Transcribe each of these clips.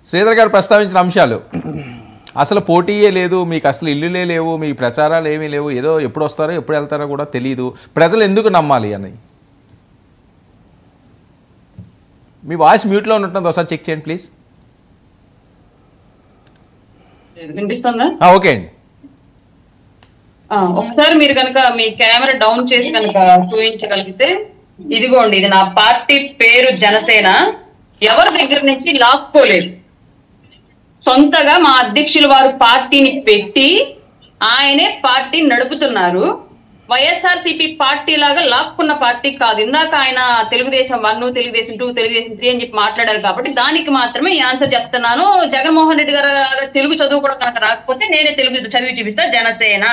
శ్రీధర్ గారు ప్రస్తావించిన అంశాలు అసలు పోటీయే లేదు, మీకు అసలు ఇల్లులే లేవు, మీ ప్రచారాలు ఏమీ లేవు, ఏదో ఎప్పుడు వస్తారో ఎప్పుడు వెళ్తారో కూడా తెలియదు, ప్రజలు ఎందుకు నమ్మాలి అని. మీ వాయిస్ మ్యూట్లో ఉంటుంది, ఒకసారి చెక్ చేయండి ప్లీజ్. వినిపిస్తుందా? ఓకే అండి. ఒకసారి మీరు కనుక మీ కెమెరా డౌన్ చేసి కనుక చూపించగలిగితే, ఇదిగోండి, ఇది నా పార్టీ పేరు జనసేన. ఎవరి దగ్గర నుంచి లాక్కోలేదు, సొంతగా మా అధ్యక్షులు వారు పార్టీని పెట్టి ఆయనే పార్టీని నడుపుతున్నారు. వైఎస్ఆర్సీపీ పార్టీ లాగా లాక్కున్న పార్టీ కాదు. ఇందాక ఆయన తెలుగుదేశం 1, తెలుగుదేశం 2, తెలుగుదేశం 3 అని చెప్పి మాట్లాడారు కాబట్టి దానికి మాత్రమే ఈ ఆన్సర్ చెప్తున్నాను. జగన్మోహన్ రెడ్డి గారు తెలుగు చదువు కూడా కనుక రాకపోతే నేనే తెలుగు చదివి చూపిస్తా. జనసేన.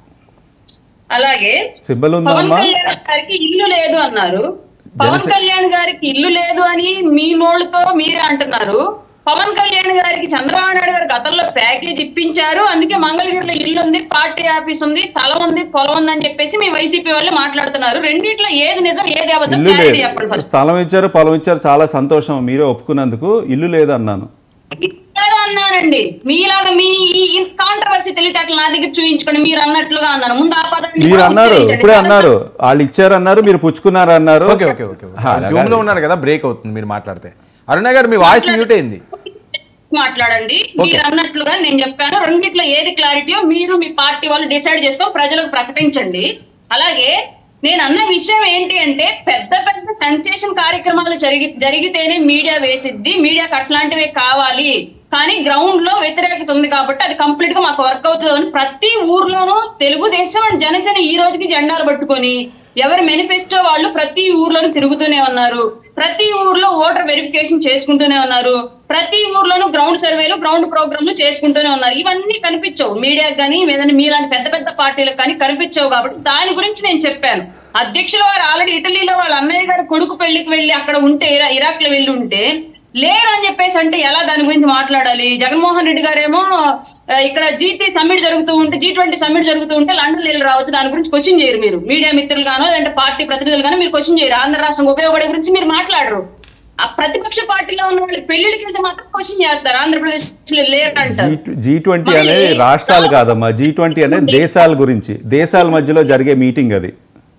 అలాగే పవన్ కళ్యాణ్ గారికి ఇల్లు లేదు అన్నారు. పవన్ కళ్యాణ్ గారికి ఇల్లు లేదు అని మీ నోళ్ళతో మీరే అంటున్నారు. పవన్ కళ్యాణ్ గారికి చంద్రబాబు నాయుడు గారు గతంలో ప్యాకేజ్ ఇప్పించారు, అందుకే మంగళగిరిలో ఇల్లు ఉంది, పార్టీ ఆఫీస్ ఉంది, స్థలం ఉంది, పొలం ఉంది అని చెప్పేసి మీ వైసీపీ వాళ్ళు మాట్లాడుతున్నారు. రెండిట్లో ఏది నిజం ఏది అబద్ధం? స్థలం ఇచ్చారు, పొలం ఇచ్చారు, చాలా సంతోషం, మీరే ఒప్పుకున్నందుకు. ఇల్లు లేదు అన్నాను అన్నానండి. మీలాగా మీ కాంట్రవర్సీ తెలివితేటలు నా దగ్గర చూపించుకోండి. మీరు అన్నట్లుగా అన్నారు. ముందు ఆ పదాన్ని మీరు అన్నారు, ఇప్పుడే అన్నారు, వాళ్ళు ఇచ్చారు అన్నారు, మీరు పుచ్చుకున్నారు అన్నారు. Okay okay okay. జూమ్ లో ఉన్నారు కదా, బ్రేక్ అవుతుంది మీరు మాట్లాడితే. అరుణ గారు మీ వాయిస్ మ్యూట్ అయింది, మాట్లాడండి. మీరు అన్నట్లుగా నేను చెప్పాను. రెండిట్లో ఏది క్లారిటీయో మీరు మీ పార్టీ వాళ్ళు డిసైడ్ చేసుకొని ప్రజలకు ప్రకటించండి. అలాగే నేను అన్న విషయం ఏంటి అంటే, పెద్ద పెద్ద సెన్సేషన్ కార్యక్రమాలు జరిగితేనే మీడియా వేసిద్ది, మీడియాకి అట్లాంటివే కావాలి. కానీ గ్రౌండ్ లో వ్యతిరేకత ఉంది కాబట్టి అది కంప్లీట్ గా మాకు వర్క్ అవుతుంది. ప్రతి ఊర్లోనూ తెలుగుదేశం అండ్ జనసేన ఈ రోజుకి జెండాలు పట్టుకొని ఎవరి మేనిఫెస్టో వాళ్ళు ప్రతి ఊర్లోనూ తిరుగుతూనే ఉన్నారు. ప్రతి ఊర్లో ఓటర్ వెరిఫికేషన్ చేసుకుంటూనే ఉన్నారు. ప్రతి ఊర్లోనూ గ్రౌండ్ సర్వేలు, గ్రౌండ్ ప్రోగ్రాంలు చేసుకుంటూనే ఉన్నారు. ఇవన్నీ కనిపించవు మీడియాకి కానీ మీలాంటి పెద్ద పెద్ద పార్టీలకు కానీ కనిపించవు. కాబట్టి దాని గురించి నేను చెప్పాను. అధ్యక్షుల వారు ఆల్రెడీ ఇటలీలో వాళ్ళ అన్నయ్య గారు కొడుకు పెళ్లికి వెళ్ళి అక్కడ ఉంటే, ఇరాక్ లో వెళ్ళి ఉంటే లేరు అని చెప్పేసి అంటే ఎలా దాని గురించి మాట్లాడాలి? జగన్మోహన్ రెడ్డి గారేమో ఇక్కడ G3 సమ్మిట్ జరుగుతూ ఉంటే, G20 సమ్మిట్ జరుగుతూ ఉంటే లండన్ వెళ్ళి రావచ్చు, దాని గురించి క్వశ్చన్ చేయరు మీరు. మీడియా మిత్రులు గానో లేదంటే పార్టీ ప్రతినిధులు గానో మీరు క్వశ్చన్ చేయరు. ఆంధ్ర రాష్ట్రం ఉపయోగపడే గురించి మీరు మాట్లాడరు. ఆ ప్రతిపక్ష పార్టీలో ఉన్న వాళ్ళు పెళ్లికి వెళ్తే మాత్రం క్వశ్చన్ చేస్తారు. ఆంధ్రప్రదేశ్ లేరంటారు. G20 అనేది రాష్ట్రాలు కాదమ్మా, G20 అనేది దేశాల గురించి, దేశాల మధ్యలో జరిగే మీటింగ్ అది.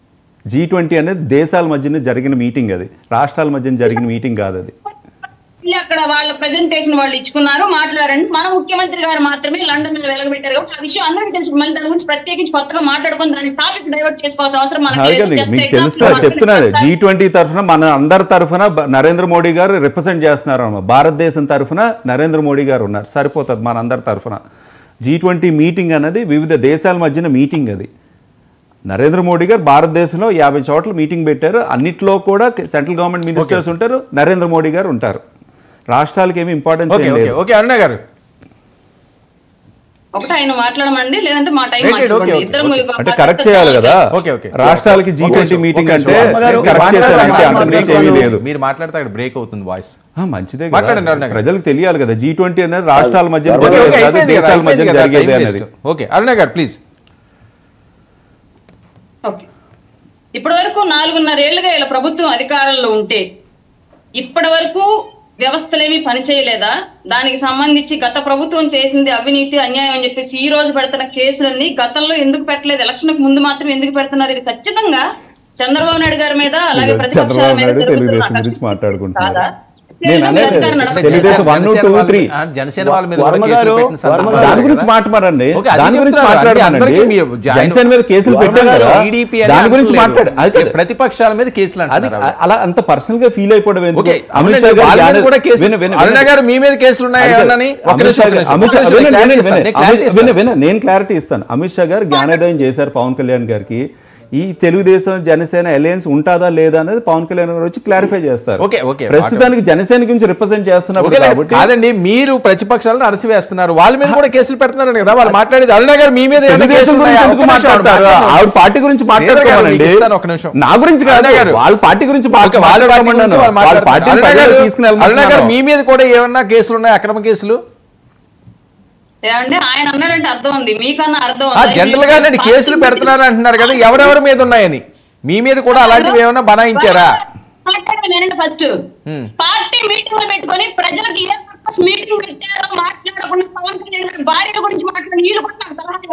G20 అనేది దేశాల మధ్యన జరిగిన మీటింగ్, అది రాష్ట్రాల మధ్యన జరిగిన మీటింగ్ కాదు. అది అక్కడ వాళ్ళ ప్రెజెంటేషన్ వాళ్ళు ఇచ్చుకున్నారు, మాట్లాడండి. మన ముఖ్యమంత్రి గారు మాత్రమే లండన్ లో వెలగబెట్టారు కాబట్టి ఆ విషయం అందరికీ తెలుసు. మళ్ళీ దాని గురించి ప్రత్యేకించి కొత్తగా మాట్లాడుకుని దాని టాపిక్ డైవర్ట్ చేసుకోవాల్సిన అవసరం మీకు తెలుసు. చెప్తున్నది G20 తరఫున, మన అందరి తరఫున నరేంద్ర మోడీ గారు రిప్రజెంట్ చేస్తున్నారు అన్నమాట. భారతదేశం తరఫున నరేంద్ర మోడీ గారు ఉన్నారు, సరిపోతుంది మన అందరి తరఫున. G20 మీటింగ్ అనేది వివిధ దేశాల మధ్యన మీటింగ్. అది నరేంద్ర మోడీ గారు భారతదేశంలో 50 చోట్ల మీటింగ్ పెట్టారు. అన్నిట్లో కూడా సెంట్రల్ గవర్నమెంట్ మినిస్టర్స్ ఉంటారు, నరేంద్ర మోడీ గారు ఉంటారు. రాష్ట్రాలకి ఏమి ఇంపార్టెన్స్ లేదు. ఓకే అరుణ గారు, ఒకటి ఆయన మాట్లాడమండి, లేదంటే మా టైం అంటే కరెక్ట్ చేయాలి కదా. రాష్ట్రాలకి G20 మీటింగ్ అంటే కరెక్ట్ చేశారంటే అంతకుమించి ఏమీ లేదు. మీరు మాట్లాడితే అక్కడ బ్రేక్ అవుతుంది వాయిస్. మంచిదే, ప్రజలకు తెలియాలి కదా G20 అనేది రాష్ట్రాల మధ్య దేశాల మధ్య జరిగేది అనేది. ఓకే అరుణ గారు ప్లీజ్. ఓకే, ఇప్పటి వరకు 4.5 ఏళ్లుగా ఇలా ప్రభుత్వం అధికారంలో ఉంటే ఇప్పటి వరకు వ్యవస్థలేమీ పనిచేయలేదా? దానికి సంబంధించి గత ప్రభుత్వం చేసింది అవినీతి, అన్యాయం అని చెప్పేసి ఈ రోజు పెడుతున్న కేసులన్నీ గతంలో ఎందుకు పెట్టలేదు? ఎలక్షన్ కు ముందు మాత్రం ఎందుకు పెడుతున్నారు? ఇది ఖచ్చితంగా చంద్రబాబు నాయుడు గారి మీద, అలాగే ప్రతిపక్షాల మీద తెలుగుదేశం గురించి మాట్లాడుకుంటున్నారు. జనసేన వాళ్ళ మీద దాని గురించి మాట్లాడండి, దాని గురించి మాట్లాడండి. జనసేన మీద కేసులు పెట్టాం కదా, దాని గురించి మాట్లాడు. ప్రతిపక్షాల మీద కేసులు అలా అంత పర్సనల్ గా ఫీల్ అయిపోవడం ఎందుకు? అమిత్ షా గారు మీ మీద కేసులు ఉన్నాయని నేను క్లారిటీ ఇస్తాను. అమిత్ షా గారు జ్ఞానోదయం చేశారు పవన్ కళ్యాణ్ గారికి. ఈ తెలుగుదేశం జనసేన అలయన్స్ ఉంటుందా లేదా అనేది పవన్ కళ్యాణ్ గారు వచ్చి క్లారిఫై చేస్తారు. ప్రస్తుతానికి జనసేన గురించి రిప్రజెంట్ చేస్తున్నారు కాబట్టి. కాదండి, మీరు ప్రతిపక్షాలను అరసివేస్తున్నారు, వాళ్ళ మీద కూడా కేసులు పెడుతున్నారు కదా. వాళ్ళు మాట్లాడేది అరుణ గారు మీ మీద మాట్లాడతారు, ఆవిడ పార్టీ గురించి మాట్లాడుకోవాలండి. ఒక నిమిషం, నా గురించి కాదు, వాళ్ళ పార్టీ గురించి అరుణ గారు మీ మీద కూడా ఏమన్నా కేసులు ఉన్నాయి, అక్రమ కేసులు? ఏమంటే ఆయన అన్నాడంటే అర్థం ఉంది, మీకన్నా అర్థం జనరల్ గా కేసులు పెడుతున్నారు అంటున్నారు కదా, ఎవరెవరి మీద ఉన్నాయని? మీ మీద కూడా అలాంటివి ఏమైనా బనాయించారా? ఫస్ట్ పార్టీ మీటింగ్లు పెట్టుకొని ప్రజలకు ఏ పర్పస్ మీటింగ్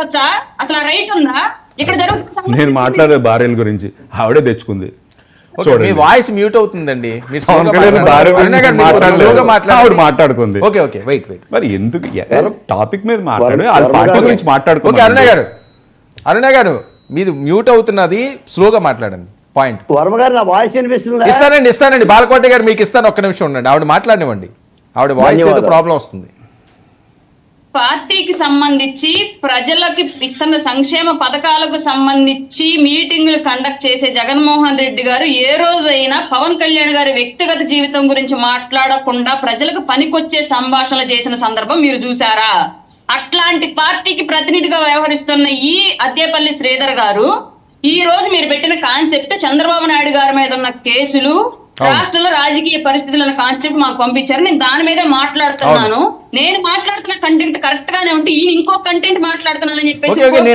మాట్లాడవచ్చా? అసలు ఆ రైట్ ఉందా? ఇక్కడ జరుగుతున్న నేను మాట్లాడే భార్యల గురించి ఆవిడే తెచ్చుకుంది. ఓకే, మీ వాయిస్ మ్యూట్ అవుతుందండి. మీరు పవన్ కళ్యాణ్ భార్య గురించి స్లోగా ఆవిడ మాట్లాడుకుంది. Okay okay, wait wait. మరి ఎందుకు టాపిక్ మీద మాట్లాడు, వాళ్ళ పార్టీ గురించి మాట్లాడుకో. ఓకే అరుణ గారు మీది మ్యూట్ అవుతున్నది, స్లోగా మాట్లాడండి. పాయింట్. వర్మ గారు నా వాయిస్ వినిపిస్తుందా? ఇస్తానండి బాలకోట గారు మీకు ఇస్తాను, ఒక్క నిమిషం ఉండండి. ఆవిడ మాట్లాడినివ్వండి, ఆవిడ వాయిస్ ఏదో ప్రాబ్లం వస్తుంది. పార్టీకి సంబంధించి ప్రజలకు ఇస్తున్న సంక్షేమ పథకాలకు సంబంధించి మీటింగులు కండక్ట్ చేసే జగన్మోహన్ రెడ్డి గారు ఏ రోజైనా పవన్ కళ్యాణ్ గారి వ్యక్తిగత జీవితం గురించి మాట్లాడకుండా ప్రజలకు పనికొచ్చే సంభాషణలు చేసిన సందర్భం మీరు చూసారా? అట్లాంటి పార్టీకి ప్రతినిధిగా వ్యవహరిస్తున్న ఈ అద్దేపల్లి శ్రీధర్ గారు ఈ రోజు మీరు పెట్టిన కాన్సెప్ట్ చంద్రబాబు నాయుడు గారి మీద ఉన్న కేసులు, రాష్ట్రంలో రాజకీయ పరిస్థితులను కాన్సెప్ట్ మాకు పంపించారు. నేను దాని మీదే మాట్లాడుతున్నాను. నేను మాట్లాడుతున్న కంటెంట్ కరెక్ట్ గానే ఉంటే ఈయన ఇంకో కంటెంట్ మాట్లాడుతున్నానని చెప్పేసి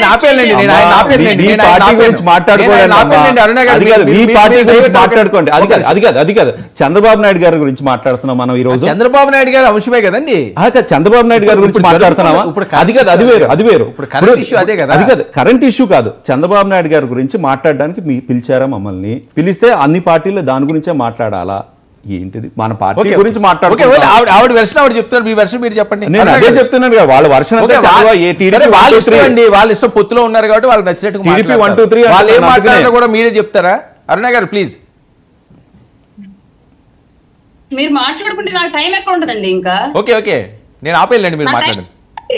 అది కాదు చంద్రబాబు నాయుడు గారి గురించి మాట్లాడుతున్నాం మనం ఈ రోజు. చంద్రబాబు నాయుడు గారి అంశమే కదండి. చంద్రబాబు నాయుడు గారి గురించి మాట్లాడుతున్నామా? అది కాదు, అది వేరు. అది కాదు, కరెంట్ ఇష్యూ కాదు. చంద్రబాబు నాయుడు గారి గురించి మాట్లాడడానికి పిలిచారా మమ్మల్ని? పిలిస్తే అన్ని పార్టీలు దాని గురించే మాట్లాడాలా? ఏంటిది మన పార్టీ గురించి ఆవిడ వెర్షన్ ఆవిడ చెప్తారు, మీ వెర్షన్ మీరు చెప్పండి. నేను అదే చెప్తున్నాను కదా, వాళ్ళ వర్షన్ వాళ్ళ ఇష్టం పొత్తులో ఉన్నారు కాబట్టి వాళ్ళకి నచ్చినట్టు వాళ్ళు ఏం మాట్లాడారో కూడా మీరే చెప్తారా? అరుణ గారు ప్లీజ్. మీరు మాట్లాడుకుంటే నాకు టైం ఎక్కడ ఉంటుందండి ఇంకా. ఓకే నేను ఆపేయండి, మీరు మాట్లాడండి.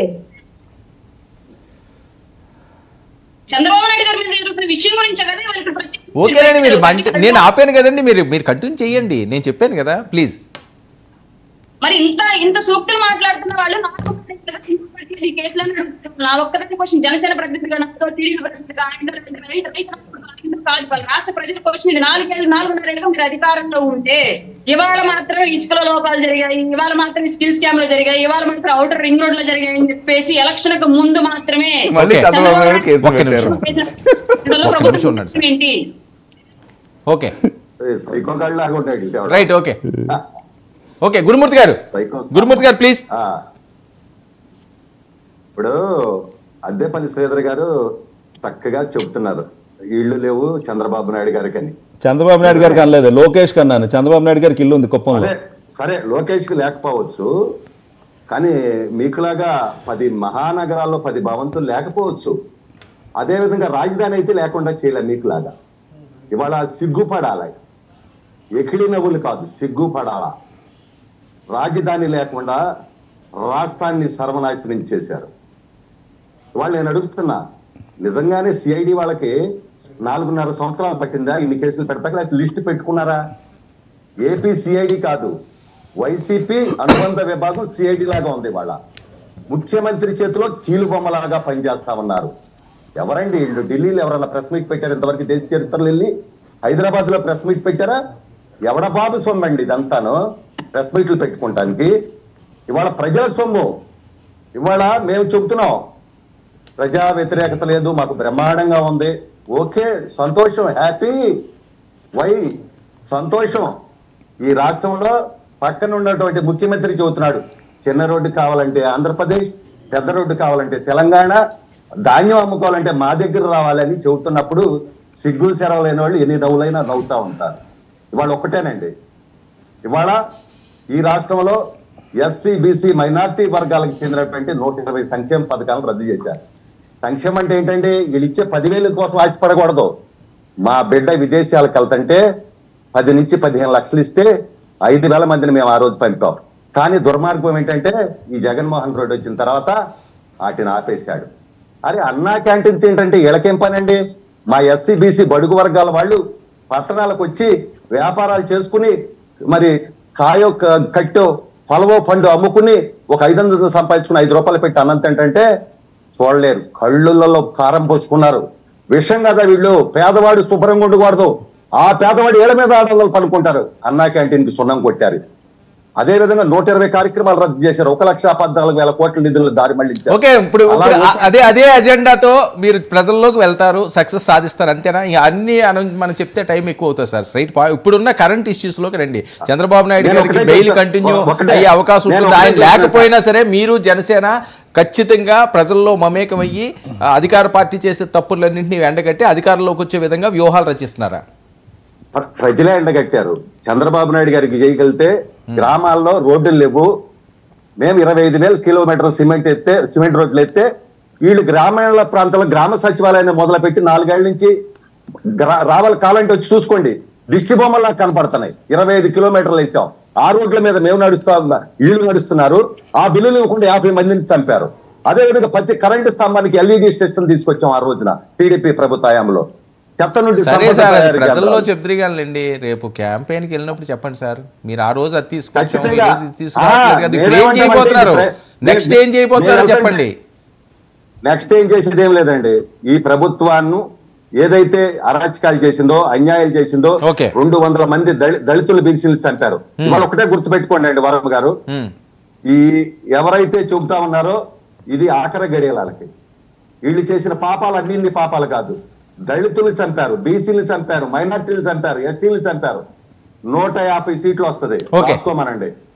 చంద్రబాబు నాయుడు గారి మీద జరుగుతున్న విషయం గురించి కదా. ఓకేనండి, మీరు నేను ఆపాను కదండి, మీరు కంటిన్యూ చేయండి. నేను చెప్పాను కదా, ప్లీజ్. మరి ఇంత సూక్తులు మాట్లాడుతున్న వాళ్ళు ఈ కేసులను నా ఒక్కదాని క్వశ్చన్ జనసేన ప్రతినిధిగా కాదు, రాష్ట్ర ప్రజల క్వశ్చన్ ఇది. 4.5 మీరు అధికారంలో ఉంటే ఇవాళ మాత్రం ఇసుకలో లోపాలు జరిగాయి, ఇవాళ మాత్రం స్కిల్ స్కామ్ లో జరిగాయి, ఇవాళ మాత్రం అవుటర్ రింగ్ రోడ్ లో జరిగాయి అని చెప్పేసి ఎలక్షన్ కు ముందు మాత్రమే ఏంటి? Okay right. ఓకే గురుమూర్తి గారు ప్లీజ్. ఇప్పుడు అద్దేపల్లి శ్రీధర్ గారు చక్కగా చెప్తున్నారు, ఇళ్ళు లేవు చంద్రబాబు నాయుడు గారికి అని. చంద్రబాబు నాయుడు గారికి అనలేదు, లోకేష్ కన్నాను. చంద్రబాబు నాయుడు గారికి ఇల్లు ఉంది కుప్పంలో. సరే లోకేష్ కి లేకపోవచ్చు, కానీ మీకులాగా 10 మహానగరాల్లో 10 భవంతులు లేకపోవచ్చు. అదేవిధంగా రాజధాని అయితే లేకుండా చేయలే మీకులాగా. ఇవాళ సిగ్గుపడాలి, ఎకిడి నవ్వులు కాదు, సిగ్గుపడాలా. రాజధాని లేకుండా రాష్ట్రాన్ని సర్వనాశనం చేశారు. వాళ్ళు నేను అడుగుతున్నా, నిజంగానే సిఐడి వాళ్ళకి 4.5 సంవత్సరాలు పట్టిందా ఇన్ని కేసులు పెడతాక? లేకపోతే లిస్టు పెట్టుకున్నారా? ఏపీ సిఐడి కాదు, వైసీపీ అనుబంధ విభాగం సిఐడి లాగా ఉంది. వాళ్ళ ముఖ్యమంత్రి చేతిలో కీలుబొమ్మలాగా పనిచేస్తా ఉన్నారు. ఎవరండి వీళ్ళు? ఢిల్లీలో ఎవరన్నా ప్రెస్ మీట్ పెట్టారు ఇంతవరకు? దేశ చరిత్రలో వెళ్ళి హైదరాబాద్ లో ప్రెస్ మీట్ పెట్టారా? ఎవడ బాబు సొమ్మండి ఇదంతాను ప్రెస్ మీట్లు పెట్టుకోవటానికి? ఇవాళ ప్రజల సొమ్ము. ఇవాళ మేము చెబుతున్నాం ప్రజా వ్యతిరేకత లేదు, మాకు బ్రహ్మాండంగా ఉంది. ఓకే, సంతోషం, హ్యాపీ. వై సంతోషం? ఈ రాష్ట్రంలో పక్కన ఉన్నటువంటి ముఖ్యమంత్రి చెబుతున్నాడు, చిన్న రోడ్డు కావాలంటే ఆంధ్రప్రదేశ్, పెద్ద రోడ్డు కావాలంటే తెలంగాణ, ధాన్యం అమ్ముకోవాలంటే మా దగ్గర రావాలని చెబుతున్నప్పుడు సిగ్గులు సెరవలేని వాళ్ళు ఎన్ని నవ్వులైనా నవ్వుతూ ఉంటారు. ఇవాళ ఒక్కటేనండి, ఇవాళ ఈ రాష్ట్రంలో ఎస్సీ బీసీ మైనార్టీ వర్గాలకు చెందినటువంటి 120 సంక్షేమ పథకాలను రద్దు చేశారు. సంక్షేమం అంటే ఏంటంటే వీళ్ళు ఇచ్చే 10,000 కోసం ఆశపడకూడదు. మా బిడ్డ విదేశాలకు వెళ్తుంటే 10 నుంచి 15 లక్షలు ఇస్తే 5,000 మందిని మేము ఆ రోజు పంపాం. కానీ దుర్మార్గం ఏంటంటే ఈ జగన్మోహన్ రెడ్డి వచ్చిన తర్వాత వాటిని ఆపేశాడు. అరే అన్నా క్యాంటీన్స్ ఏంటంటే వీళ్ళకేం పని అండి? మా ఎస్సీ బీసీ బడుగు వర్గాల వాళ్ళు పట్టణాలకు వచ్చి వ్యాపారాలు చేసుకుని మరి కాయో కట్టో పొలవో పండు అమ్ముకుని ఒక 500 సంపాదించుకుని 5 రూపాయలు పెట్టి అన్నం తింటే చూడలేరు. కళ్ళులలో కారం పోసుకున్నారు. విషయం కదా వీళ్ళు. పేదవాడు శుభ్రంగా ఉండకూడదు, ఆ పేదవాడు ఏళ్ళ మీద ఆడవాళ్ళు పనుకుంటారు. అన్నా క్యాంటీన్కి సున్నం కొట్టారు. అదే విధంగా 120 కార్యక్రమాలు రద్దు చేశారు. 1,14,000 కోట్ల నిధులు దారి మళ్ళించారు. ఓకే, ఇప్పుడు అదే అజెండాతో మీరు ప్రజల్లోకి వెళ్తారు, సక్సెస్ సాధిస్తారు అంతేనా? అన్ని మనం చెప్తే టైం ఎక్కువ అవుతుంది సార్. స్ట్రైట్ ఇప్పుడున్న కరెంట్ ఇష్యూస్ లోకి రండి. చంద్రబాబు నాయుడు గారికి బెయిల్ కంటిన్యూ అయ్యే అవకాశం ఉంటుంది. ఆయన లేకపోయినా సరే మీరు జనసేన ఖచ్చితంగా ప్రజల్లో మమేకమయ్యి అధికార పార్టీ చేసే తప్పులన్నింటినీ ఎండగట్టి అధికారంలోకి వచ్చే విధంగా వ్యూహాలు రచిస్తున్నారా? ప్రజలే ఎండగట్టారు. చంద్రబాబు నాయుడు గారికి చేయగలిగితే గ్రామాల్లో రోడ్లు లేవు, మేము 25,000 కిలోమీటర్లు సిమెంట్ రోడ్లు ఎత్తే వీళ్ళు గ్రామీణ ప్రాంతాల్లో గ్రామ సచివాలయాన్ని మొదలుపెట్టి 4 ఏళ్ల నుంచి రావాలి కాలంటే వచ్చి చూసుకోండి, దిష్టి బొమ్మలా కనపడుతున్నాయి. 25 కిలోమీటర్లు ఇచ్చాం. ఆ రోడ్ల మీద మేము వీళ్ళు నడుస్తున్నారు. ఆ బిల్లులు ఇవ్వకుండా 50 మందిని చంపారు. అదేవిధంగా ప్రతి కరెంటు స్తంభానికి LED స్టేషన్ తీసుకొచ్చాం ఆ రోజున టీడీపీ ప్రభుత్వ హయాంలో. సరే సార్, అది ప్రజల్లో చెప్తారులేండి. రేపు క్యాంపెయిన్కి వెళ్ళినప్పుడు చెప్పండి సార్, మీరు ఆ రోజు అది తీసుకొచ్చాము, ఏం చేయబోతున్నారు, నెక్స్ట్ ఏం చేయబోతున్నారో చెప్పండి. నెక్స్ట్ ఏం చేసేది ఏం లేదండి. ఈ ప్రభుత్వాన్ని ఏదైతే అరాచకాలు చేసిందో, అన్యాయాలు చేసిందో, 200 మంది దళితులు బీసీలు చంపారు. ఇవాళ ఒకటే గుర్తుపెట్టుకోండి అండి వరమ గారు, ఈ ఎవరైతే చెబుతా ఉన్నారో ఇది ఆఖరి గడియలకి. వీళ్ళు చేసిన పాపాలు అన్ని పాపాలు కాదు. దళితులు చంపారు, బీసీలు చంపారు, మైనార్టీలు చంపారు, ఎస్టీలు చంపారు. 150 సీట్లు వస్తుంది రాసుకోమనండి.